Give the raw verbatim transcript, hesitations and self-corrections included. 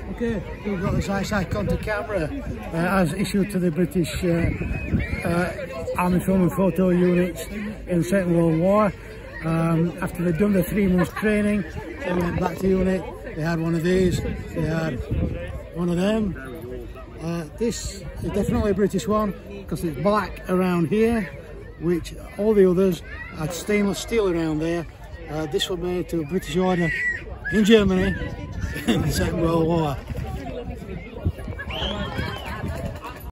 Okay, we've got this Ice Icon camera uh, as issued to the British uh, uh, Army Film and Photo units in the Second World War. Um, after they'd done the three months training, they went back to unit. They had one of these, they had one of them. Uh, this is definitely a British one because it's black around here, which all the others had stainless steel around there. Uh, this was made to a British order in Germany in the Second World War.